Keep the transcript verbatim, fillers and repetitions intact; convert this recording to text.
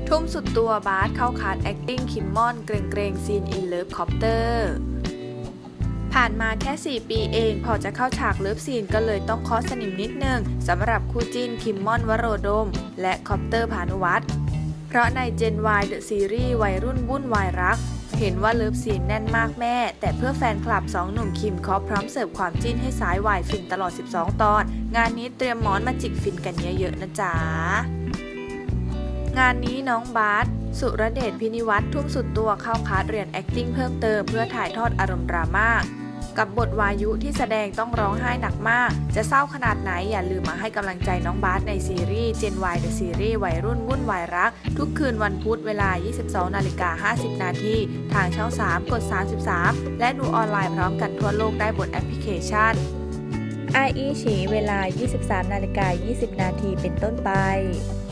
ทุ่มสุดตัวบาสเข้าคาด acting คิมมอนเกรงเกรงซีน in love copter ผ่านมาแค่สี่ปีเองพอจะเข้าฉากเลิฟซีนก็เลยต้องเคาะสนิมนิดนึงสำหรับคู่จิ้นคิมมอนวโรดมและคอปเตอร์พานุวัฒน์เพราะใน Gen Y The Series วัยรุ่นวุ่นวายรักเห็นว่าเลิฟซีนแน่นมากแม่แต่เพื่อแฟนคลับสองหนุ่มคิมเคาะพร้อมเสิร์ฟความจิ้นให้สายวายฟินตลอดสิบสองตอนงานนี้เตรียมหมอนมาจิกฟินกันเยอะๆนะจ๊ะงานนี้น้องบาสสุรเดชพินิวัฒน์ทุ่มสุดตัวเข้าคลาสเรียน acting เพิ่มเติมเพื่อถ่ายทอดอารมณ์ดราม่ากับบทวายุที่แสดงต้องร้องไห้หนักมากจะเศร้าขนาดไหนอย่าลืมมาให้กำลังใจน้องบาสในซีรีส์ Gen Y The Series วัยรุ่นวุ่นวายรักทุกคืนวันพุธเวลา ยี่สิบสองนาฬิกาห้าสิบนาทีทางช่องสามกดสามสิบสามและดูออนไลน์พร้อมกันทั่วโลกได้บนแอปพลิเคชัน ไอ อี ฉีเวลา ยี่สิบสามนาฬิกายี่สิบนาทีเป็นต้นไป